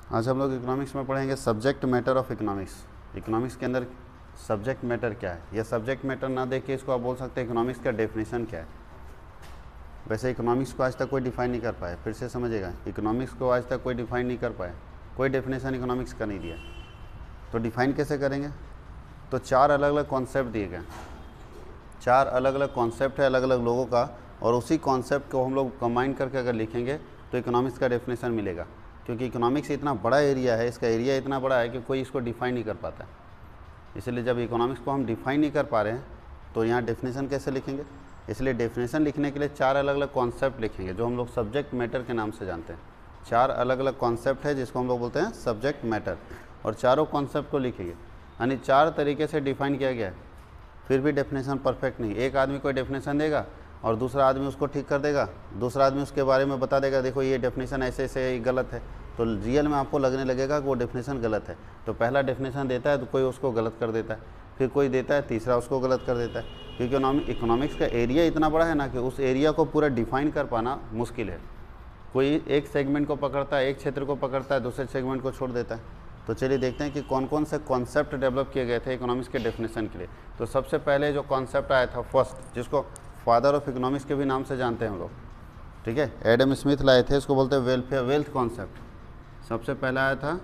आज हम लोग इकोनॉमिक्स में पढ़ेंगे subject matter of economics. Economics के अंदर सब्जेक्ट मैटर क्या है, या सब्जेक्ट मैटर ना देख के इसको आप बोल सकते हैं इकोनॉमिक्स का डेफिनेशन क्या है। वैसे इकोनॉमिक्स को आज तक कोई डिफाइन नहीं कर पाया, फिर से समझिएगा, इकोनॉमिक्स को आज तक कोई डिफाइन नहीं कर पाया, कोई डेफिनेशन इकोनॉमिक्स का नहीं दिया। तो डिफाइन कैसे करेंगे? तो चार अलग अलग कॉन्सेप्ट दिए गए, चार अलग अलग कॉन्सेप्ट है अलग अलग लोगों का, और उसी कॉन्सेप्ट को हम लोग कंबाइन करके अगर लिखेंगे तो इकोनॉमिक्स का डेफिनेशन मिलेगा। क्योंकि इकोनॉमिक्स इतना बड़ा एरिया है, इसका एरिया इतना बड़ा है कि कोई इसको डिफाइन नहीं कर पाता है। इसलिए जब इकोनॉमिक्स को हम डिफाइन नहीं कर पा रहे हैं तो यहाँ डेफिनेशन कैसे लिखेंगे? इसलिए डेफिनेशन लिखने के लिए चार अलग अलग कॉन्सेप्ट लिखेंगे जो हम लोग सब्जेक्ट मैटर के नाम से जानते हैं। चार अलग अलग कॉन्सेप्ट है जिसको हम लोग बोलते हैं सब्जेक्ट मैटर, और चारों कॉन्सेप्ट को लिखेंगे, यानी चार तरीके से डिफाइन किया गया है। फिर भी डेफिनेशन परफेक्ट नहीं, एक आदमी कोई डेफिनेशन देगा और दूसरा आदमी उसको ठीक कर देगा, दूसरा आदमी उसके बारे में बता देगा देखो ये डेफिनेशन ऐसे ऐसे गलत है, तो रियल में आपको लगने लगेगा कि वो डेफिनेशन गलत है। तो पहला डेफिनेशन देता है तो कोई उसको गलत कर देता है, फिर कोई देता है तीसरा उसको गलत कर देता है। क्योंकि इकोनॉमिक्स का एरिया इतना बड़ा है ना कि उस एरिया को पूरा डिफाइन कर पाना मुश्किल है। कोई एक सेगमेंट को पकड़ता है, एक क्षेत्र को पकड़ता है, दूसरे सेगमेंट को छोड़ देता है। तो चलिए देखते हैं कि कौन कौन से कॉन्सेप्ट डेवलप किए गए थे इकोनॉमिक्स के डेफिनेशन के लिए। तो सबसे पहले जो कॉन्सेप्ट आया था फर्स्ट, जिसको फादर ऑफ इकोनॉमिक्स के भी नाम से जानते हैं हम लोग, ठीक है, एडम स्मिथ लाए थे, इसको बोलते हैं वेलफेयर वेल्थ कॉन्सेप्ट। सबसे पहला आया था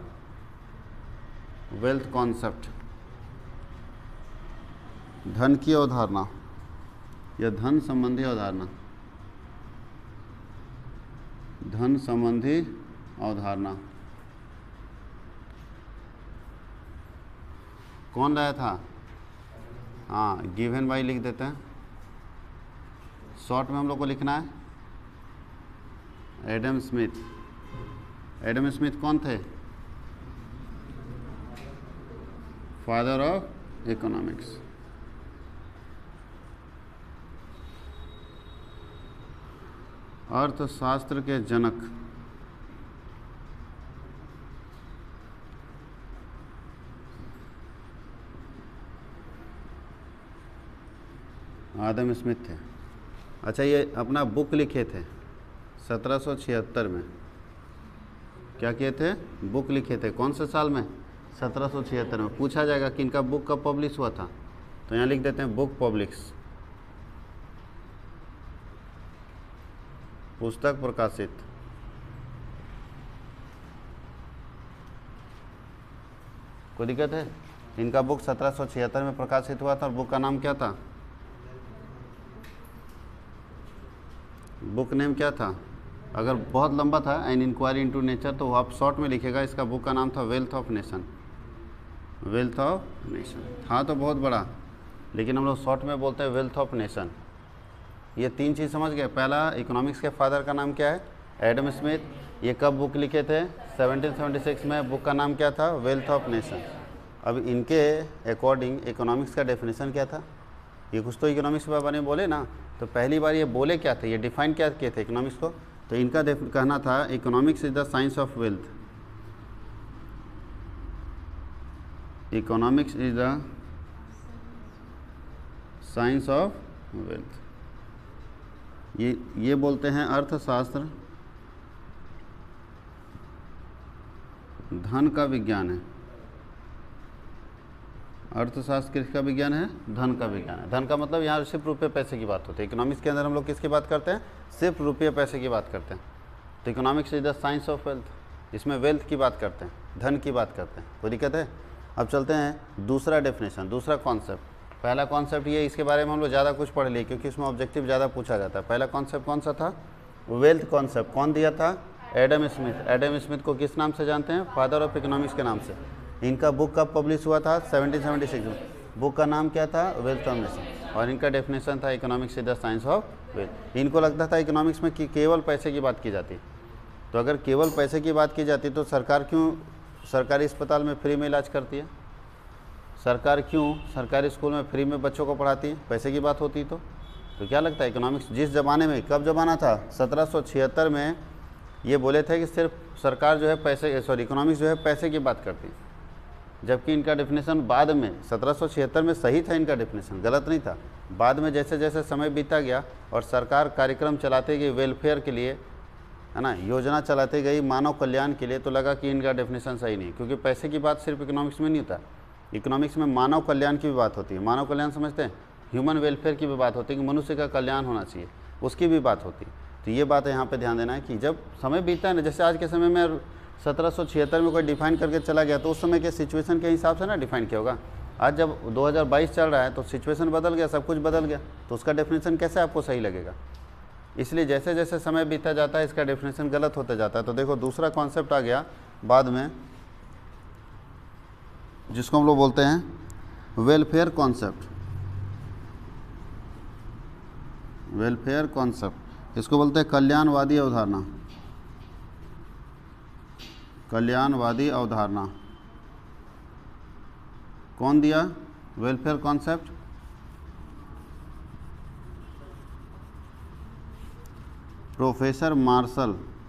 वेल्थ कॉन्सेप्ट, धन की अवधारणा या धन संबंधी अवधारणा, धन संबंधी अवधारणा। कौन लाया था? हाँ, गिवन बाई लिख देते हैं, शॉर्ट में हम लोग को लिखना है एडम स्मिथ। एडम स्मिथ कौन थे? Father of economics. अर्थशास्त्र के जनक। आदम स्मिथ थे। अच्छा, ये अपना बुक लिखे थे 1776 में। क्या किए थे? बुक लिखे थे। कौन से साल में? 1776 में। पूछा जाएगा कि इनका बुक कब पब्लिश हुआ था, तो यहाँ लिख देते हैं बुक पब्लिश, पुस्तक प्रकाशित। कोई दिक्कत है? इनका बुक 1776 में प्रकाशित हुआ था, और बुक का नाम क्या था? बुक नेम क्या था? अगर बहुत लंबा था, एन इंक्वायरी इनटू नेचर, तो आप शॉर्ट में लिखेगा इसका बुक का नाम था wealth of nation. Wealth of nation था तो बहुत बड़ा, लेकिन हम लोग शॉर्ट में बोलते हैं वेल्थ ऑफ नेशन। ये तीन चीज़ समझ गए। पहला, इकोनॉमिक्स के फादर का नाम क्या है? Adam Smith. ये कब बुक लिखे थे? 1776 में। बुक का नाम क्या था? Wealth of nation. अब इनके अकॉर्डिंग इकोनॉमिक्स का डेफिनेशन क्या था? ये कुछ तो इकोनॉमिक्स के बारे में बोले ना, तो पहली बार ये बोले क्या थे, ये डिफाइन क्या किए थे इकोनॉमिक्स को? तो इनका कहना था economics is the science of wealth. Economics is the science of wealth. ये बोलते हैं अर्थशास्त्र धन का विज्ञान है। अर्थशास्त्र किसका विज्ञान है? धन का विज्ञान है। धन का मतलब यहाँ सिर्फ रुपये पैसे की बात होती है। इकोनॉमिक्स के अंदर हम लोग किसकी बात करते हैं? सिर्फ रुपये पैसे की बात करते हैं। तो economics is the science of wealth, इसमें वेल्थ की बात करते हैं, धन की बात करते हैं। कोई दिक्कत है? अब चलते हैं दूसरा डेफिनेशन, दूसरा कॉन्सेप्ट। पहला कॉन्सेप्ट ये, इसके बारे में हम लोग ज़्यादा कुछ पढ़ लिए क्योंकि इसमें ऑब्जेक्टिव ज़्यादा पूछा जाता है। पहला कॉन्सेप्ट कौन सा था? Wealth concept. कौन दिया था? Adam Smith. एडम स्मिथ को किस नाम से जानते हैं? फादर ऑफ इकोनॉमिक्स के नाम से। इनका बुक कब पब्लिश हुआ था? 1776 में। बुक का नाम क्या था? Wealth of nation. और इनका डेफिनेशन था economics is the science of wealth. इनको लगता था इकोनॉमिक्स में कि केवल पैसे की बात की जाती, तो अगर केवल पैसे की बात की जाती तो सरकार क्यों सरकारी अस्पताल में फ्री में इलाज करती है? सरकार क्यों सरकारी स्कूल में फ्री में बच्चों को पढ़ाती है? पैसे की बात होती तो क्या लगता है इकोनॉमिक्स जिस ज़माने में, कब ज़माना था? 1776 में ये बोले थे कि सिर्फ सरकार जो है पैसे, इकोनॉमिक्स जो है पैसे की बात करती है। जबकि इनका डेफिनेशन बाद में 1776 में सही था, इनका डेफिनेशन गलत नहीं था। बाद में जैसे जैसे समय बीता गया और सरकार कार्यक्रम चलाते गई वेलफेयर के लिए, है ना, योजना चलाती गई मानव कल्याण के लिए, तो लगा कि इनका डेफिनेशन सही नहीं, क्योंकि पैसे की बात सिर्फ इकोनॉमिक्स में नहीं होता, इकोनॉमिक्स में मानव कल्याण की भी बात होती है। मानव कल्याण समझते हैं, ह्यूमन वेलफेयर की भी बात होती है कि मनुष्य का कल्याण होना चाहिए, उसकी भी बात होती है। तो ये बात यहाँ पे ध्यान देना है कि जब समय बीतता है ना, जैसे आज के समय में 1776 में कोई डिफाइन करके चला गया तो उस समय के सिचुएशन के हिसाब से ना डिफाइन किया होगा। आज जब 2022 चल रहा है तो सिचुएशन बदल गया, सब कुछ बदल गया, तो उसका डेफिनेशन कैसे आपको सही लगेगा। इसलिए जैसे जैसे समय बीतता जाता है इसका डेफिनेशन गलत होता जाता है। तो देखो दूसरा कॉन्सेप्ट आ गया बाद में, जिसको हम लोग बोलते हैं वेलफेयर कॉन्सेप्ट। वेलफेयर कॉन्सेप्ट, इसको बोलते हैं कल्याणवादी अवधारणा। कल्याणवादी अवधारणा कौन दिया welfare concept? Professor Marshall.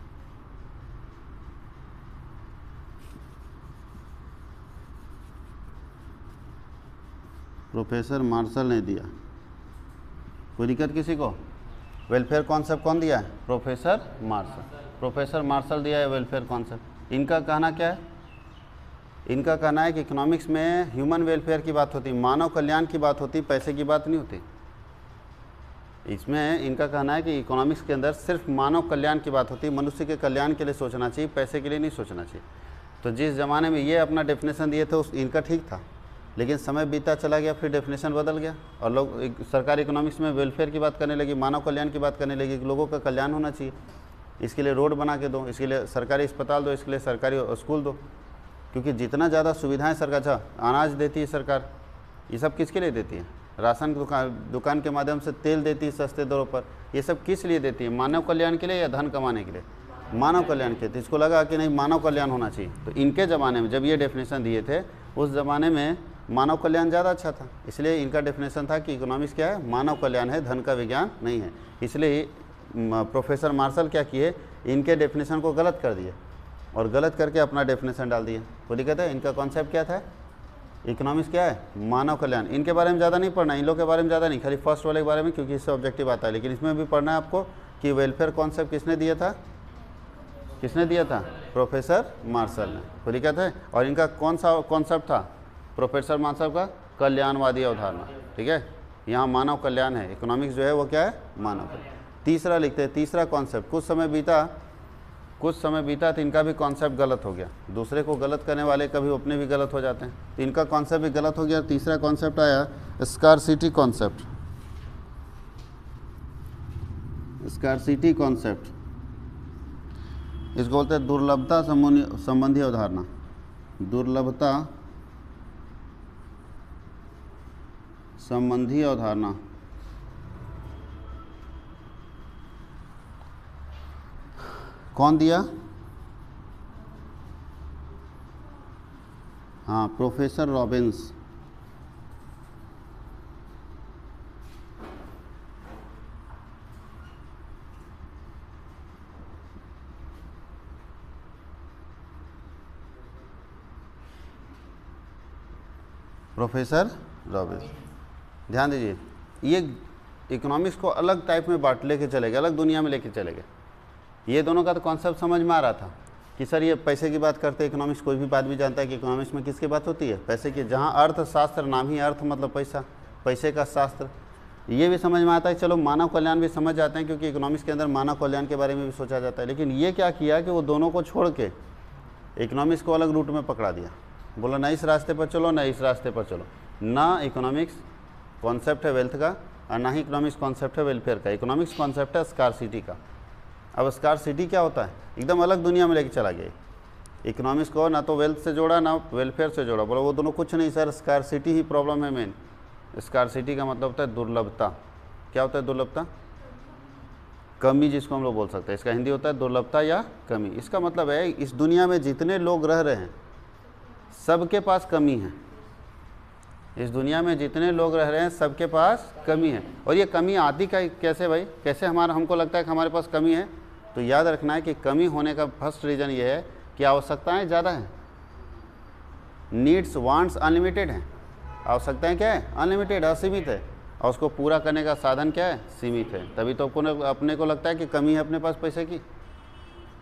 Professor Marshall ने दिया। कोई दिक्कत किसी को? वेलफेयर कॉन्सेप्ट कौन दिया है? Professor Marshall. प्रोफेसर मार्शल दिया है वेलफेयर कॉन्सेप्ट। इनका कहना क्या है? इनका कहना है कि इकोनॉमिक्स में ह्यूमन वेलफेयर की बात होती, मानव कल्याण की बात होती, पैसे की बात नहीं होती। इसमें इनका कहना है कि इकोनॉमिक्स के अंदर सिर्फ मानव कल्याण की बात होती है, मनुष्य के कल्याण के लिए सोचना चाहिए, पैसे के लिए नहीं सोचना चाहिए। तो जिस ज़माने में ये अपना डेफिनेशन दिए थे उस इनका ठीक था, लेकिन समय बीता चला गया, फिर डेफिनेशन बदल गया और लोग सरकार इकोनॉमिक्स में वेलफेयर की बात करने लगी, मानव कल्याण की बात करने लगी, लोगों का कल्याण होना चाहिए, इसके लिए रोड बना के दो, इसके लिए सरकारी अस्पताल दो, इसके लिए सरकारी स्कूल दो। क्योंकि जितना ज़्यादा सुविधाएं सरकार अनाज देती है, सरकार ये सब किसके लिए देती है? राशन दुकान के माध्यम से तेल देती है सस्ते दरों पर, ये सब किस लिए देती है? मानव कल्याण के लिए या धन कमाने के लिए? मानव कल्याण के। तो इसको लगा कि नहीं मानव कल्याण होना चाहिए। तो इनके ज़माने में जब ये डेफिनेशन दिए थे उस ज़माने में मानव कल्याण ज़्यादा अच्छा था, इसलिए इनका डेफिनेशन था कि इकोनॉमिक्स क्या है? मानव कल्याण है, धन का विज्ञान नहीं है। इसलिए प्रोफेसर मार्शल क्या किए, इनके डेफिनेशन को गलत कर दिए और गलत करके अपना डेफिनेशन डाल दिए। कोई दिक्कत है? इनका कॉन्सेप्ट क्या था? इकोनॉमिक्स क्या है? मानव कल्याण। इनके बारे में ज़्यादा नहीं पढ़ना, इन लोग के बारे में ज़्यादा नहीं, खाली फर्स्ट वाले के बारे में, क्योंकि इससे ऑब्जेक्टिव आता है। लेकिन इसमें भी पढ़ना है आपको कि वेलफेयर कॉन्सेप्ट किसने दिया था? किसने दिया था? प्रोफेसर मार्शल ने। कोई दिक्कत है? और इनका कौन सा कॉन्सेप्ट था प्रोफेसर मार्शल का? कल्याणवादी अवधारणा। ठीक है, यहाँ मानव कल्याण है, इकोनॉमिक्स जो है वो क्या है? मानव कल्याण। तीसरा लिखते हैं, तीसरा कॉन्सेप्ट। कुछ समय बीता तो इनका भी कॉन्सेप्ट गलत हो गया। दूसरे को गलत करने वाले कभी अपने भी गलत हो जाते हैं, तो इनका कॉन्सेप्ट भी गलत हो गया। तीसरा कॉन्सेप्ट आया स्कार्सिटी कॉन्सेप्ट। स्कार्सिटी कॉन्सेप्ट, इसको बोलते हैं दुर्लभता संबंधी अवधारणा। दुर्लभता संबंधी अवधारणा। कौन दिया? हाँ, प्रोफेसर रॉबिन्स। प्रोफेसर रॉबिन्स, ध्यान दीजिए, ये इकोनॉमिक्स को अलग टाइप में बांट लेके चले गए, अलग दुनिया में लेके चले गए। ये दोनों का तो कॉन्सेप्ट समझ में आ रहा था कि सर ये पैसे की बात करते हैं, इकोनॉमिक्स कोई भी बात भी जानता है कि इकोनॉमिक्स में किसकी बात होती है? पैसे की। जहाँ अर्थशास्त्र, नाम ही अर्थ मतलब पैसा, पैसे का शास्त्र, ये भी समझ में आता है। चलो मानव कल्याण भी समझ जाते हैं क्योंकि इकोनॉमिक्स के अंदर मानव कल्याण के बारे में भी सोचा जाता है। लेकिन ये क्या किया कि वो दोनों को छोड़ के इकोनॉमिक्स को अलग रूट में पकड़ा दिया, बोला ना इस रास्ते पर चलो ना इस रास्ते पर चलो। ना इकोनॉमिक्स कॉन्सेप्ट है वेल्थ का और ना ही इकोनॉमिक्स कॉन्सेप्ट है वेलफेयर का। इकोनॉमिक्स कॉन्सेप्ट है स्कार्सिटी का। अब स्कार्सिटी क्या होता है? एकदम अलग दुनिया में लेके चला गया। इकोनॉमिक्स को ना तो वेल्थ से जोड़ा ना वेलफेयर से जोड़ा, बोला वो दोनों कुछ नहीं सर, स्कार्सिटी ही प्रॉब्लम है मेन। स्कार्सिटी का मतलब होता है दुर्लभता। क्या होता है दुर्लभता? कमी, जिसको हम लोग बोल सकते हैं। इसका हिंदी होता है दुर्लभता या कमी। इसका मतलब है इस दुनिया में जितने लोग रह रहे हैं सबके पास कमी है। इस दुनिया में जितने लोग रह रहे हैं सबके पास कमी है। और ये कमी आती कैसे भाई? कैसे हमको लगता है कि हमारे पास कमी है? तो याद रखना है कि कमी होने का फर्स्ट रीज़न ये है कि आवश्यकताएं ज़्यादा हैं। नीड्स वांट्स अनलिमिटेड हैं। आवश्यकताएं क्या है? अनलिमिटेड, असीमित है। और उसको पूरा करने का साधन क्या है? सीमित है। तभी तो अपने को लगता है कि कमी है अपने पास पैसे की।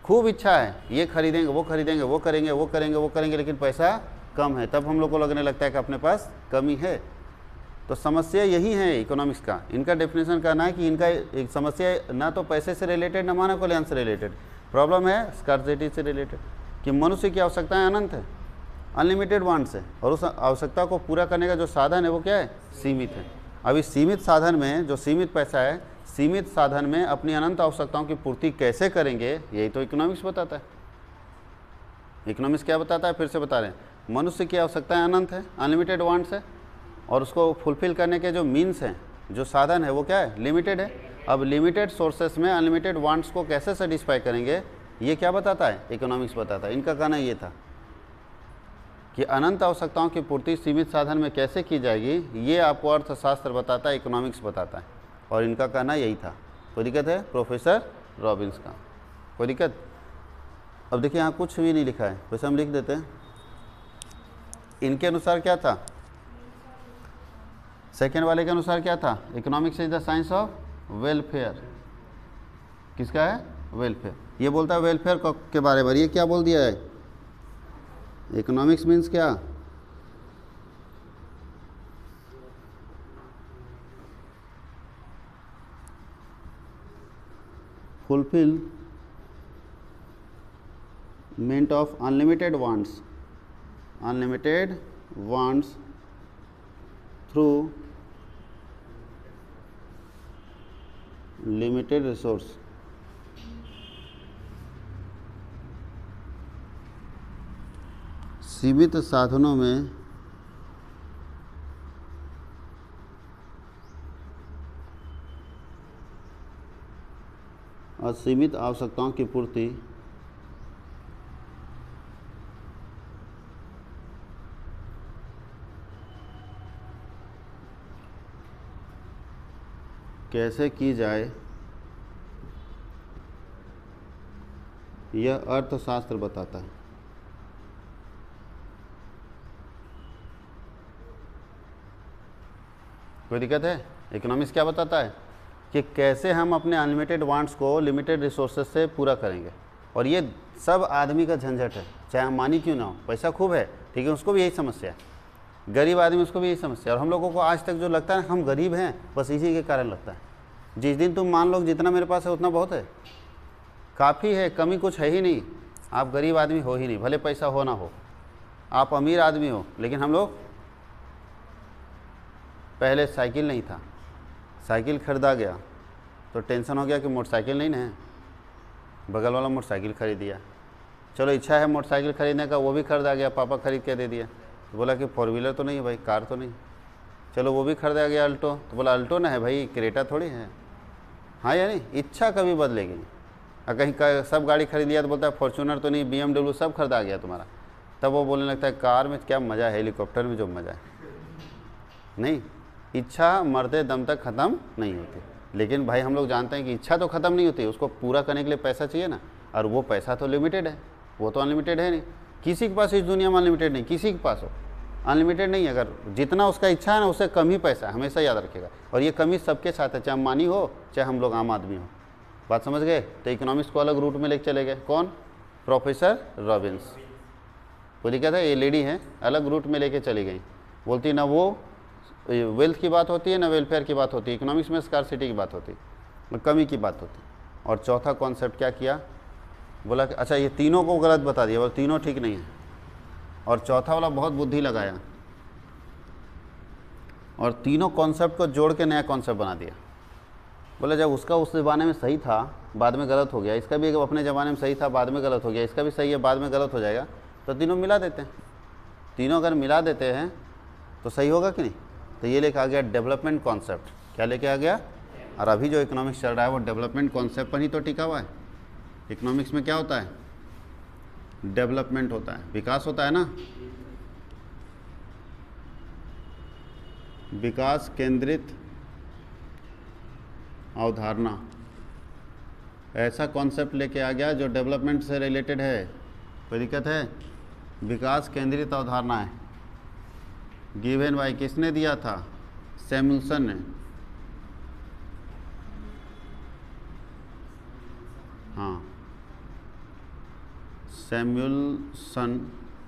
खूब इच्छा है, ये खरीदेंगे, वो खरीदेंगे, वो करेंगे, वो करेंगे, वो करेंगे, लेकिन पैसा कम है, तब हम लोग को लगने लगता है कि अपने पास कमी है। तो समस्या यही है इकोनॉमिक्स का। इनका डेफिनेशन कहना है कि इनका एक समस्या ना तो पैसे से रिलेटेड, ना मानव कल्याण से रिलेटेड, प्रॉब्लम है स्कार्सिटी से रिलेटेड, कि मनुष्य की आवश्यकताएं अनंत है, अनलिमिटेड वांट्स है, और उस आवश्यकता को पूरा करने का जो साधन है वो क्या है, सीमित है। अब इस सीमित साधन में जो सीमित पैसा है, सीमित साधन में अपनी अनंत आवश्यकताओं की पूर्ति कैसे करेंगे, यही तो इकोनॉमिक्स बताता है। इकोनॉमिक्स क्या बताता है, फिर से बता रहे हैं, मनुष्य की आवश्यकताएं अनंत है, अनलिमिटेड वांट्स है, और उसको फुलफिल करने के जो मीन्स हैं, जो साधन है वो क्या है, लिमिटेड है। अब लिमिटेड सोर्सेस में अनलिमिटेड वांट्स को कैसे सेटिस्फाई करेंगे, ये क्या बताता है, इकोनॉमिक्स बताता है। इनका कहना ये था कि अनंत आवश्यकताओं की पूर्ति सीमित साधन में कैसे की जाएगी, ये आपको अर्थशास्त्र बताता है, इकोनॉमिक्स बताता है, और इनका कहना यही था। कोई दिक्कत है प्रोफेसर रॉबिन्स का, कोई दिक्कत? अब देखिए यहाँ कुछ भी नहीं लिखा है, वैसे हम लिख देते हैं। इनके अनुसार क्या था, सेकेंड वाले के अनुसार क्या था, economics is the science of welfare. किसका है, वेलफेयर। ये बोलता है वेलफेयर के बारे में, ये क्या बोल दिया है, इकोनॉमिक्स मीन्स क्या, fulfilment of unlimited wants, unlimited wants through limited resource. सीमित साधनों में असीमित आवश्यकताओं की पूर्ति कैसे की जाए, यह अर्थशास्त्र बताता है। कोई दिक्कत है? इकोनॉमिक्स क्या बताता है कि कैसे हम अपने अनलिमिटेड वांट्स को लिमिटेड रिसोर्सेज से पूरा करेंगे, और ये सब आदमी का झंझट है, चाहे हम मानी क्यों ना हो। पैसा खूब है, ठीक है, उसको भी यही समस्या है, गरीब आदमी उसको भी यही समस्या है। और हम लोगों को आज तक जो लगता है हम गरीब हैं, बस इसी के कारण लगता है। जिस दिन तुम मान लो जितना मेरे पास है उतना बहुत है, काफ़ी है, कमी कुछ है ही नहीं, आप गरीब आदमी हो ही नहीं, भले पैसा हो ना हो, आप अमीर आदमी हो। लेकिन हम लोग, पहले साइकिल नहीं था, साइकिल खरीदा गया तो टेंशन हो गया कि मोटरसाइकिल नहीं ना है, बगल वाला मोटरसाइकिल खरीद दिया। चलो इच्छा है मोटरसाइकिल खरीदने का, वो भी खरीदा गया, पापा खरीद के दे दिया। तो बोला कि फोर व्हीलर तो नहीं है भाई, कार तो नहीं, चलो वो भी खरीदा गया अल्टो। तो बोला अल्टो ना है भाई, क्रेटा थोड़ी है। हाँ या नहीं, इच्छा कभी बदलेगी नहीं। और कहीं सब गाड़ी खरीद लिया तो बोलता है फॉर्च्यूनर तो नहीं, BMW सब खरीदा गया तुम्हारा, तब वो बोलने लगता है कार में क्या मज़ा है, हेलीकॉप्टर में जो मज़ा है। नहीं, इच्छा मरते दम तक ख़त्म नहीं होती। लेकिन भाई हम लोग जानते हैं कि इच्छा तो ख़त्म नहीं होती, उसको पूरा करने के लिए पैसा चाहिए ना, और वो पैसा तो लिमिटेड है, वो तो अनलिमिटेड है नहीं। किसी के पास इस दुनिया में अनलिमिटेड नहीं, किसी के पास हो अनलिमिटेड नहीं। अगर जितना उसका इच्छा है ना, उससे कम ही पैसा है, हमेशा याद रखेगा। और ये कमी सबके साथ है, चाहे अम्बानी हो चाहे हम लोग आम आदमी हो। बात समझ गए? तो इकोनॉमिक्स को अलग रूट में लेके चले गए, कौन? Professor Robbins. वो लिखा था, ये लेडी हैं, अलग रूट में लेके चली गई। बोलती ना वो वेल्थ की बात होती है ना वेलफेयर की बात होती है, इकोनॉमिक्स में स्कार्सिटी की बात होती है, कमी की बात होती है। और चौथा कॉन्सेप्ट क्या किया, बोला कि अच्छा ये तीनों को गलत बता दिया, बोला तीनों ठीक नहीं है। और चौथा वाला बहुत बुद्धि लगाया और तीनों कॉन्सेप्ट को जोड़ के नया कॉन्सेप्ट बना दिया। बोला जब उसका उस ज़माने में सही था, बाद में गलत हो गया, इसका भी अपने ज़माने में सही था, बाद में गलत हो गया, इसका भी सही है, बाद में गलत हो जाएगा, तो तीनों मिला देते हैं। तीनों अगर मिला देते हैं तो सही होगा कि नहीं? तो ये लेके आ गया डेवलपमेंट कॉन्सेप्ट। क्या लेके आ गया? और अभी जो इकोनॉमिक्स चल रहा है वो डेवलपमेंट कॉन्सेप्ट पर ही तो टिका हुआ है। इकोनॉमिक्स में क्या होता है? डेवलपमेंट होता है, विकास होता है ना, विकास केंद्रित अवधारणा। ऐसा कॉन्सेप्ट लेके आ गया जो डेवलपमेंट से रिलेटेड है। कोई दिक्कत है? विकास केंद्रित अवधारणा है, गिवन बाय, किसने दिया था? सैमुअल्सन ने। हाँ, सैमुअलसन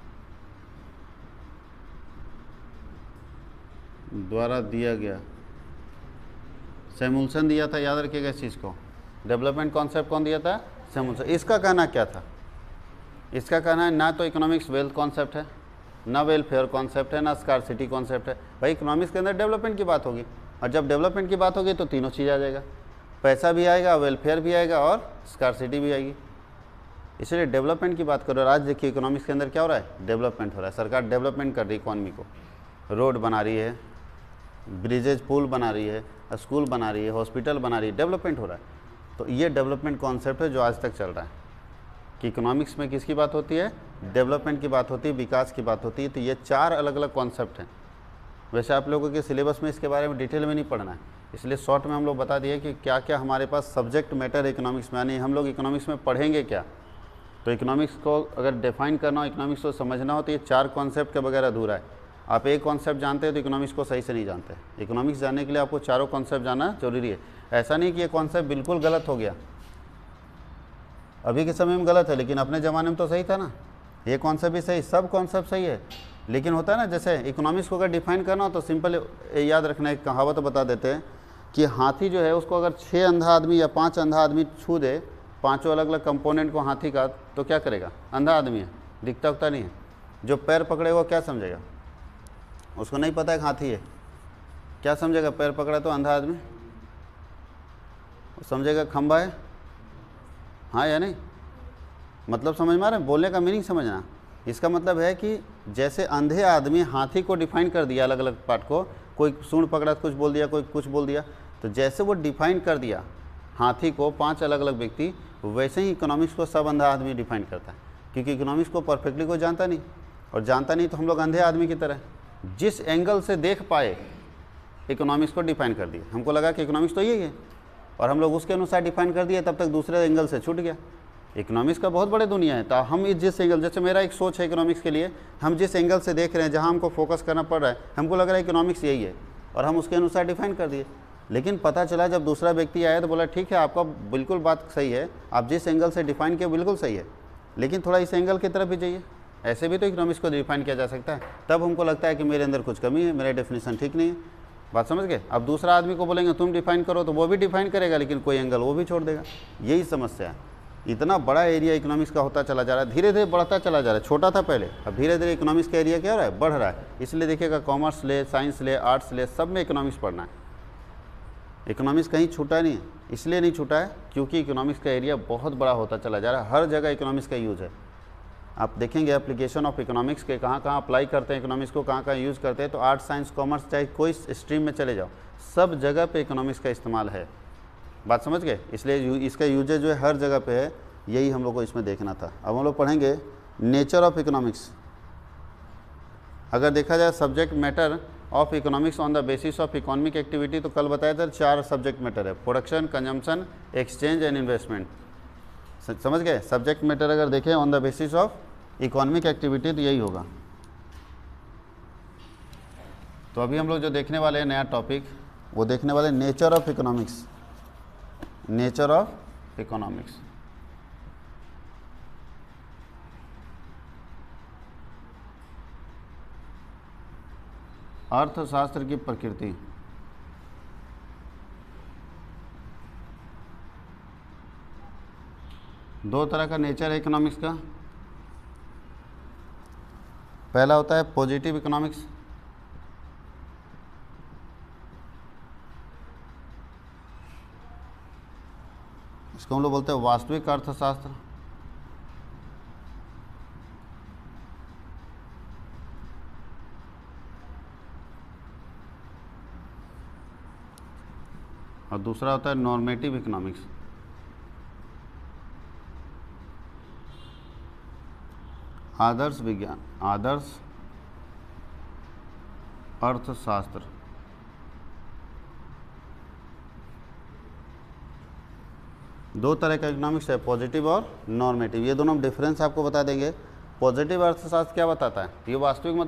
द्वारा दिया गया। सैमुअलसन दिया था, याद रखिएगा इस चीज़ को। डेवलपमेंट कॉन्सेप्ट कौन दिया था? सैमुअलसन। इसका कहना क्या था? इसका कहना है ना तो इकोनॉमिक्स वेल्थ कॉन्सेप्ट है, ना वेलफेयर कॉन्सेप्ट है, ना स्कार्सिटी कॉन्सेप्ट है। भाई इकोनॉमिक्स के अंदर डेवलपमेंट की बात होगी, और जब डेवलपमेंट की बात होगी तो तीनों चीज़ आ जाएगा, पैसा भी आएगा, वेलफेयर भी आएगा और स्कार्सिटी भी आएगी। इसलिए डेवलपमेंट की बात करो। और आज देखिए इकोनॉमिक्स के अंदर क्या हो रहा है? डेवलपमेंट हो रहा है। सरकार डेवलपमेंट कर रही है इकॉनमी को, रोड बना रही है, ब्रिजेज पुल बना रही है, स्कूल बना रही है, हॉस्पिटल बना रही है, डेवलपमेंट हो रहा है। तो ये डेवलपमेंट कॉन्सेप्ट है जो आज तक चल रहा है कि इकोनॉमिक्स में किसकी बात होती है? डेवलपमेंट की बात होती है, विकास की बात होती है। तो ये 4 अलग अलग कॉन्सेप्ट हैं। वैसे आप लोगों के सिलेबस में इसके बारे में डिटेल में नहीं पढ़ना है, इसलिए शॉर्ट में हम लोग बता दिए कि क्या क्या हमारे पास सब्जेक्ट मैटर है इकोनॉमिक्स में, यानी हम लोग इकोनॉमिक्स में पढ़ेंगे क्या। तो इकोनॉमिक्स को अगर डिफाइन करना हो, इकोनॉमिक्स को समझना हो, तो ये 4 कॉन्सेप्ट के बगैर अधूरा है। आप एक कॉन्सेप्ट जानते हैं तो इकोनॉमिक्स को सही से नहीं जानते। इकोनॉमिक्स जानने के लिए आपको चारों कॉन्सेप्ट जानना जरूरी है। ऐसा नहीं कि ये कॉन्सेप्ट बिल्कुल गलत हो गया, अभी के समय में गलत है, लेकिन अपने ज़माने में तो सही था ना। ये कॉन्सेप्ट भी सही, सब कॉन्सेप्ट सही है, लेकिन होता है ना, जैसे इकोनॉमिक्स को अगर डिफाइन करना हो तो सिंपल याद रखना, एक कहावत बता देते हैं कि हाथी जो है उसको अगर 6 अंधा आदमी या 5 अंधा आदमी छू दे, 5 अलग अलग कंपोनेंट को हाथी का, तो क्या करेगा? अंधा आदमी है, दिखता उगता नहीं है। जो पैर पकड़ेगा क्या समझेगा? उसको नहीं पता है हाथी है, क्या समझेगा? पैर पकड़ा तो अंधा आदमी समझेगा खंबा है, हाँ या नहीं? मतलब समझ में आ रहा है? बोलने का मीनिंग समझना। इसका मतलब है कि जैसे अंधे आदमी हाथी को डिफाइन कर दिया अलग अलग पार्ट को, कोई सूंड पकड़ा कुछ बोल दिया, कोई कुछ बोल दिया, तो जैसे वो डिफाइन कर दिया हाथी को 5 अलग अलग व्यक्ति, वैसे ही इकोनॉमिक्स को सब अंधा आदमी डिफाइन करता है। क्योंकि इकोनॉमिक्स को परफेक्टली कोई जानता नहीं, और जानता नहीं तो हम लोग अंधे आदमी की तरह जिस एंगल से देख पाए इकोनॉमिक्स को डिफाइन कर दिया। हमको लगा कि इकोनॉमिक्स तो यही है, और हम लोग उसके अनुसार डिफाइन कर दिए, तब तक दूसरे एंगल से छूट गया। इकोनॉमिक्स का बहुत बड़े दुनिया है, तो हम इस जिस एंगल, जैसे मेरा एक सोच है इकोनॉमिक्स के लिए, हम जिस एंगल से देख रहे हैं, जहाँ हमको फोकस करना पड़ रहा है, हमको लग रहा है इकोनॉमिक्स यही है, और हम उसके अनुसार डिफाइन कर दिए। लेकिन पता चला जब दूसरा व्यक्ति आया तो बोला ठीक है, आपका बिल्कुल बात सही है, आप जिस एंगल से डिफाइन किया बिल्कुल सही है, लेकिन थोड़ा इस एंगल की तरफ भी जाइए, ऐसे भी तो इकोनॉमिक्स को डिफाइन किया जा सकता है। तब हमको लगता है कि मेरे अंदर कुछ कमी है, मेरा डेफिनेशन ठीक नहीं है। बात समझ गए? अब दूसरा आदमी को बोलेंगे तुम डिफाइन करो, तो वो भी डिफाइन करेगा, लेकिन कोई एंगल वो भी छोड़ देगा। यही समस्या है। इतना बड़ा एरिया इकोनॉमिक्स का होता चला जा रहा है, धीरे धीरे बढ़ता चला जा रहा है। छोटा था पहले, अब धीरे धीरे इकोनॉमिक्स का एरिया क्या हो रहा है? बढ़ रहा है। इसलिए देखिएगा, कॉमर्स ले, साइंस ले, आर्ट्स ले, सब में इकोनॉमिक्स पढ़ना है। इकोनॉमिक्स कहीं छूटा नहीं है। इसलिए नहीं छूटा है क्योंकि इकोनॉमिक्स का एरिया बहुत बड़ा होता चला जा रहा है, हर जगह इकोनॉमिक्स का यूज़ है। आप देखेंगे एप्लीकेशन ऑफ इकोनॉमिक्स के कहाँ कहाँ अप्लाई करते हैं इकोनॉमिक्स को, कहाँ कहाँ यूज़ करते हैं, तो आर्ट्स, साइंस, कॉमर्स, चाहे कोई स्ट्रीम में चले जाओ, सब जगह पे इकोनॉमिक्स का इस्तेमाल है। बात समझ गए? इसलिए इसका यूजेज जो है हर जगह पे है, यही हम लोग को इसमें देखना था। अब हम लोग पढ़ेंगे नेचर ऑफ इकोनॉमिक्स। अगर देखा जाए subject matter of economics on the basis of economic activity, तो कल बताया था 4 सब्जेक्ट मैटर है, production, consumption, exchange and investment. समझ गए? सब्जेक्ट मैटर अगर देखें on the basis of economic activity तो यही होगा। तो अभी हम लोग जो देखने वाले हैं नया टॉपिक, वो देखने वाले nature of economics. Nature of economics, अर्थशास्त्र की प्रकृति। दो तरह का नेचर है इकोनॉमिक्स का। पहला होता है पॉजिटिव इकोनॉमिक्स, इसको हम लोग बोलते हैं वास्तविक अर्थशास्त्र। और दूसरा होता है नॉर्मेटिव इकोनॉमिक्स। आदर्श विज्ञान, आदर्श अर्थशास्त्र। दो तरह का इकोनॉमिक्स है, पॉजिटिव और नॉर्मेटिव। ये दोनों डिफरेंस आपको बता देंगे। पॉजिटिव अर्थशास्त्र क्या बताता है? ये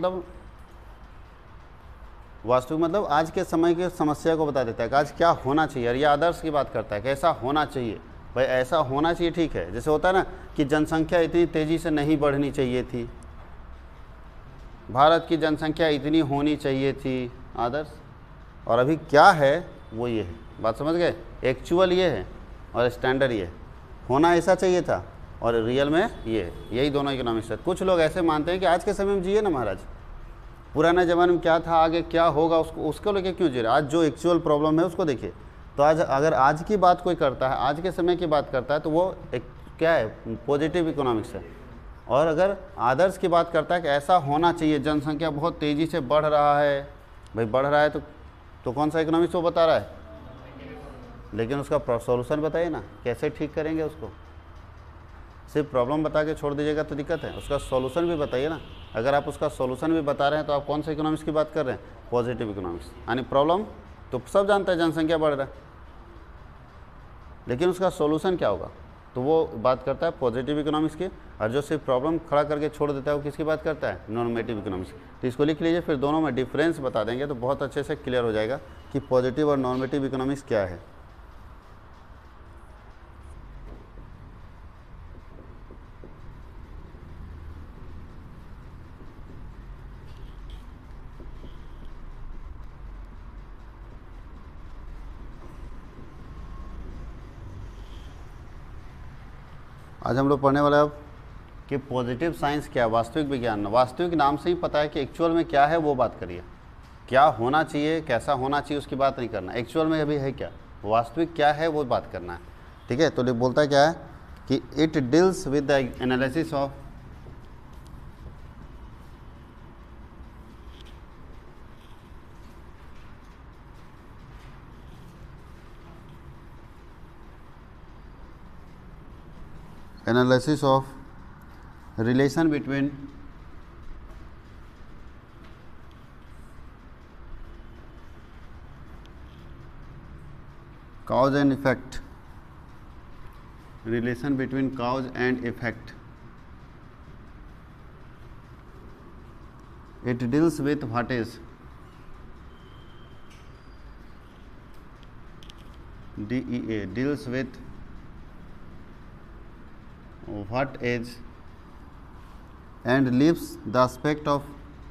वास्तविक मतलब आज के समय की समस्या को बता देता है कि आज क्या होना चाहिए, और ये आदर्श की बात करता है कैसा होना चाहिए। भाई ऐसा होना चाहिए, ठीक है। जैसे होता है ना कि जनसंख्या इतनी तेज़ी से नहीं बढ़नी चाहिए थी, भारत की जनसंख्या इतनी होनी चाहिए थी आदर्श, और अभी क्या है वो ये है। बात समझ गए? एक्चुअल ये है और स्टैंडर्ड ये है। होना ऐसा चाहिए था और रियल में ये है। यही दोनों इकोनॉमिक्स है। कुछ लोग ऐसे मानते हैं कि आज के समय में जिए ना महाराज, पुराने ज़माने में क्या था, आगे क्या होगा, उसको लेके क्यों जी रहे। आज जो एक्चुअल प्रॉब्लम है उसको देखिए। तो आज अगर आज की बात कोई करता है, आज के समय की बात करता है, तो वो एक क्या है, पॉजिटिव इकोनॉमिक्स है। और अगर आदर्श की बात करता है कि ऐसा होना चाहिए, जनसंख्या बहुत तेज़ी से बढ़ रहा है, भाई बढ़ रहा है तो कौन सा इकोनॉमिक्स वो बता रहा है? लेकिन उसका सॉल्यूशन बताइए ना, कैसे ठीक करेंगे उसको। सिर्फ प्रॉब्लम बता के छोड़ दीजिएगा तो दिक्कत है, उसका सॉल्यूशन भी बताइए ना। अगर आप उसका सॉल्यूशन भी बता रहे हैं तो आप कौन सा इकोनॉमिक्स की बात कर रहे हैं? Positive economics. यानी प्रॉब्लम तो सब जानता है, जनसंख्या बढ़ रहा है, लेकिन उसका सॉल्यूशन क्या होगा, तो वो बात करता है पॉजिटिव इकोनॉमिक्स की। और जो सिर्फ प्रॉब्लम खड़ा करके छोड़ देता है वो किसकी बात करता है? Normative economics. तो इसको लिख लीजिए, फिर दोनों में डिफरेंस बता देंगे तो बहुत अच्छे से क्लियर हो जाएगा कि पॉजिटिव और नॉर्मेटिव इकोनॉमिक्स क्या है। आज हम लोग पढ़ने वाले अब कि पॉजिटिव साइंस क्या है, वास्तविक विज्ञान। वास्तविक नाम से ही पता है कि एक्चुअल में क्या है वो बात करिए। क्या होना चाहिए, कैसा होना चाहिए उसकी बात नहीं करना, एक्चुअल में अभी है क्या, वास्तविक क्या है वो बात करना है। ठीक है, तो बोलता है क्या है कि it deals with the analysis of relation between cause and effect, relation between cause and effect. It deals with what is DEA, deals with what is and leaves the aspect of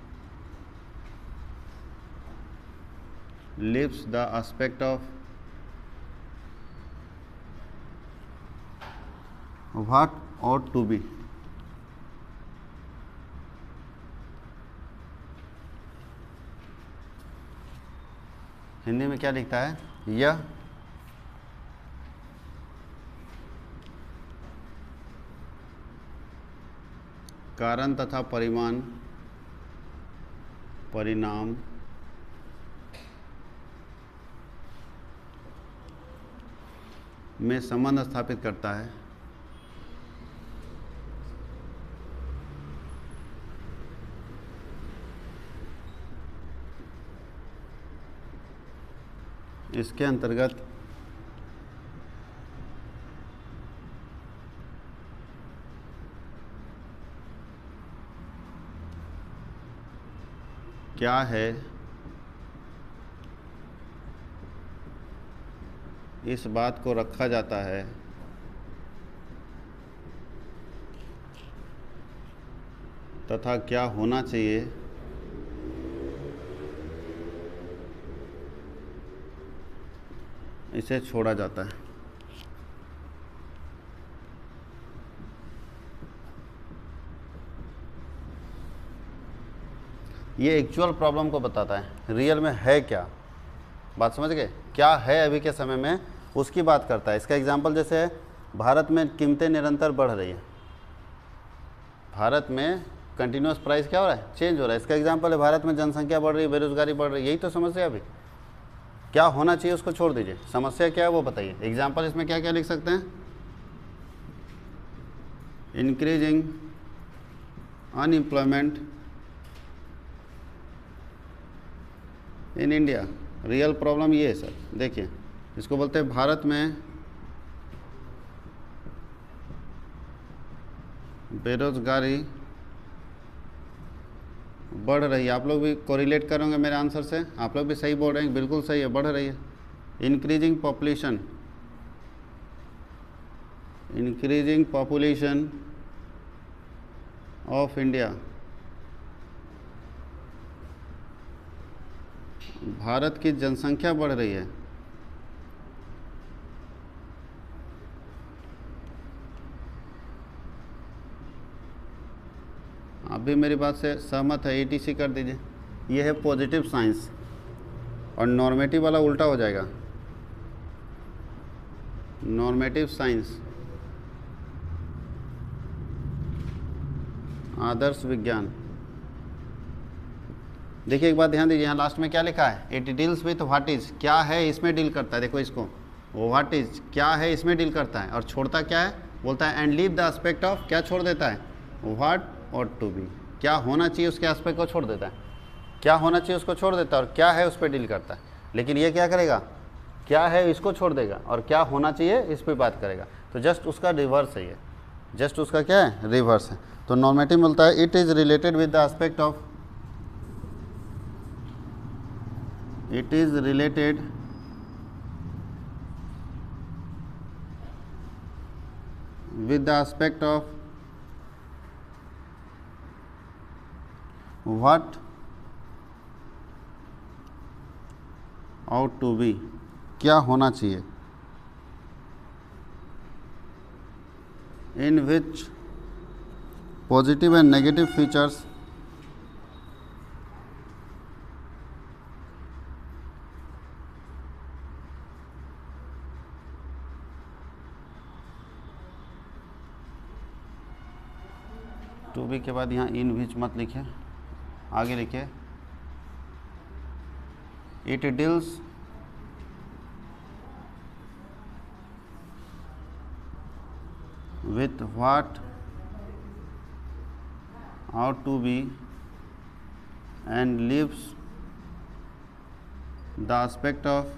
what ought to be। Hindi में क्या लिखता है? यह कारण तथा परिणाम में संबंध स्थापित करता है। इसके अंतर्गत क्या है, इस बात को रखा जाता है तथा क्या होना चाहिए इसे छोड़ा जाता है। ये एक्चुअल प्रॉब्लम को बताता है, रियल में है क्या। बात समझ गए? क्या है अभी के समय में उसकी बात करता है। इसका एग्जांपल जैसे है, भारत में कीमतें निरंतर बढ़ रही है, भारत में कंटिन्यूस प्राइस क्या हो रहा है, चेंज हो रहा है। इसका एग्जांपल है भारत में जनसंख्या बढ़ रही है, बेरोजगारी बढ़ रही है। यही तो समस्या अभी। क्या होना चाहिए उसको छोड़ दीजिए, समस्या क्या है वो बताइए। एग्जाम्पल इसमें क्या क्या लिख सकते हैं? Increasing unemployment in India. Real problem ये है सर, देखिए इसको बोलते हैं भारत में बेरोजगारी बढ़ रही है। आप लोग भी कोरिलेट करोगे मेरे आंसर से, आप लोग भी सही बोल रहे हैं, बिल्कुल सही है, बढ़ रही है। Increasing population increasing population of India, Bharat की जनसंख्या बढ़ रही है। आप भी मेरी बात से सहमत है, ETC कर दीजिए। ये है पॉजिटिव साइंस, और नॉर्मेटिव वाला उल्टा हो जाएगा, नॉर्मेटिव साइंस, आदर्श विज्ञान। देखिए एक बात ध्यान दीजिए, यहाँ लास्ट में क्या लिखा है, it deals with what is, क्या है इसमें डील करता है। देखो इसको, व्हाट इज क्या है इसमें डील करता है, और छोड़ता क्या है, बोलता है and leave the aspect of, क्या छोड़ देता है, व्हाट और टू बी, क्या होना चाहिए उसके एस्पेक्ट को छोड़ देता है, क्या होना चाहिए उसको छोड़ देता है, और क्या है उस पर डील करता है। लेकिन ये क्या करेगा, क्या है इसको छोड़ देगा और क्या होना चाहिए इस पर बात करेगा। तो जस्ट उसका रिवर्स है, ये जस्ट उसका क्या है, रिवर्स है। तो नॉर्मेटिव मिलता है it is related with the aspect of, it is related with the aspect of what ought to be, क्या होना चाहिए, in which positive and negative features to be के बाद यहाँ इन विच मत लिखे, आगे लिखे it deals with what ought to be and leaves the aspect of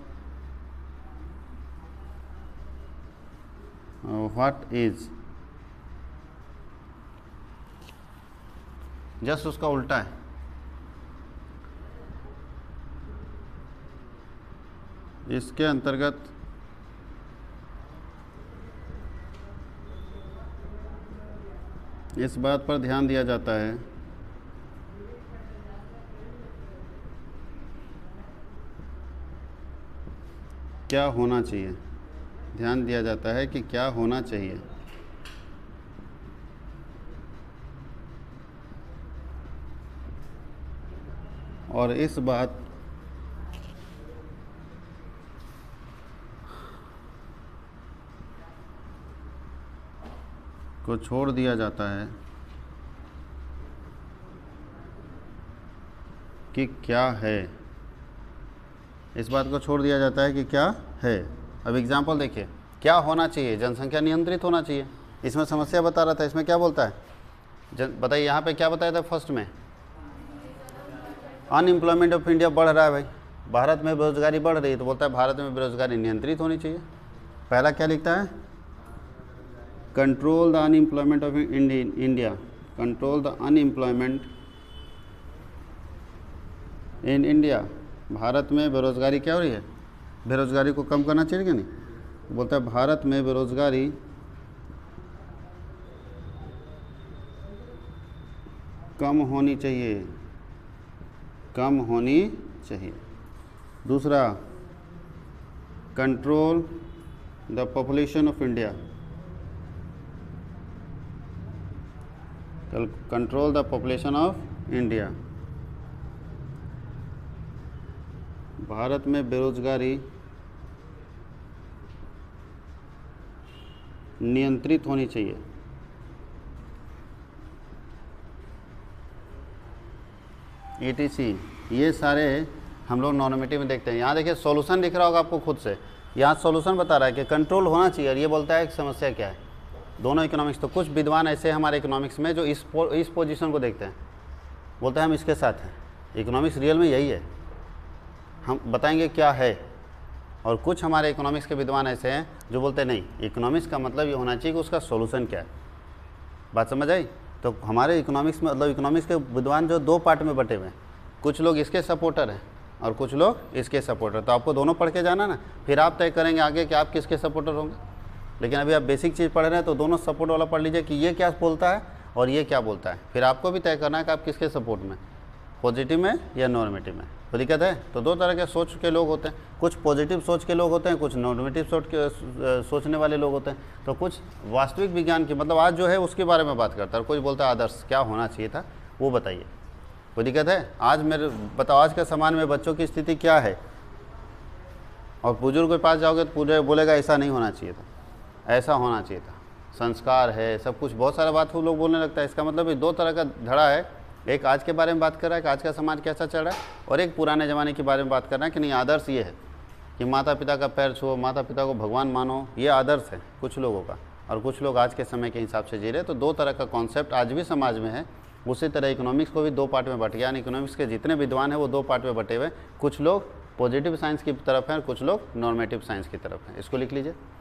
what is. Just उसका उल्टा है। इसके अंतर्गत इस बात पर ध्यान दिया जाता है क्या होना चाहिए, ध्यान दिया जाता है कि क्या होना चाहिए। और इस बात को छोड़ दिया जाता है कि क्या है, इस बात को छोड़ दिया जाता है कि क्या है। अब एग्जाम्पल देखिए, क्या होना चाहिए, जनसंख्या नियंत्रित होना चाहिए। इसमें समस्या बता रहा था, इसमें क्या बोलता है, बताइए यहाँ पे क्या बताया था फर्स्ट में, अनएम्प्लॉयमेंट ऑफ इंडिया बढ़ रहा है भाई, भारत में बेरोजगारी बढ़ रही है, तो बोलता है भारत में बेरोजगारी नियंत्रित होनी चाहिए। पहला क्या लिखता है, control the unemployment of India, control the unemployment in India, Bharat में बेरोजगारी क्या हो रही है, बेरोजगारी को कम करना चाहिए कि नहीं। बोलता है भारत में बेरोजगारी कम होनी चाहिए, कम होनी चाहिए। दूसरा, control the population of India, control the population of India, Bharat में बेरोजगारी नियंत्रित होनी चाहिए। ETC, ये सारे हम लोग नॉर्मेटिव में देखते हैं। यहाँ देखिए सॉल्यूशन दिख रहा होगा आपको खुद से, यहाँ सॉल्यूशन बता रहा है कि कंट्रोल होना चाहिए, और ये बोलता है कि समस्या क्या है। दोनों इकोनॉमिक्स, तो कुछ विद्वान ऐसे हमारे इकोनॉमिक्स में जो इस पोजीशन को देखते हैं, बोलते हैं हम इसके साथ हैं, इकोनॉमिक्स रियल में यही है, हम बताएंगे क्या है। और कुछ हमारे इकोनॉमिक्स के विद्वान ऐसे हैं जो बोलते हैं नहीं, इकोनॉमिक्स का मतलब ये होना चाहिए कि उसका सॉल्यूशन क्या है। बात समझ आई। तो हमारे इकोनॉमिक्स में, मतलब इकोनॉमिक्स के विद्वान जो दो पार्ट में बटे हुए हैं, कुछ लोग इसके सपोर्टर हैं और कुछ लोग इसके सपोर्टर। तो आपको दोनों पढ़ के जाना ना, फिर आप तय करेंगे आगे कि आप किसके सपोर्टर होंगे। लेकिन अभी आप बेसिक चीज़ पढ़ रहे हैं तो दोनों सपोर्ट वाला पढ़ लीजिए कि ये क्या बोलता है और ये क्या बोलता है, फिर आपको भी तय करना है कि आप किसके सपोर्ट में, पॉजिटिव में या नॉर्मेटिव में। तो दिक्कत है। तो दो तरह के सोच के लोग होते हैं, कुछ पॉजिटिव सोच के लोग होते हैं, कुछ नॉर्मेटिव सोचने वाले लोग होते हैं। तो कुछ वास्तविक विज्ञान की मतलब आज जो है उसके बारे में बात करता है, कोई बोलता है आदर्श क्या होना चाहिए था वो बताइए, कोई दिक्कत है। आज मेरे बताओ आज के समाज में बच्चों की स्थिति क्या है, और बुजुर्ग के पास जाओगे तो पूरे बोलेगा ऐसा नहीं होना चाहिए था, ऐसा होना चाहिए था, संस्कार है, सब कुछ बहुत सारा बात वो लोग बोलने लगता है। इसका मतलब ये दो तरह का धड़ा है, एक आज के बारे में बात कर रहा है कि आज का समाज कैसा चल रहा है, और एक पुराने ज़माने के बारे में बात कर रहा है कि नहीं आदर्श ये है कि माता पिता का पैर छुओ, माता पिता को भगवान मानो, ये आदर्श है कुछ लोगों का, और कुछ लोग आज के समय के हिसाब से जी रहे। तो दो तरह का कॉन्सेप्ट आज भी समाज में है। उसी तरह इकोनॉमिक्स को भी दो पार्ट में बट गया, यानी इकोनॉमिक्स के जितने विद्वान हैं वो दो पार्ट में बटे हुए, कुछ लोग पॉजिटिव साइंस की तरफ हैं, कुछ लोग नॉर्मेटिव साइंस की तरफ हैं। इसको लिख लीजिए।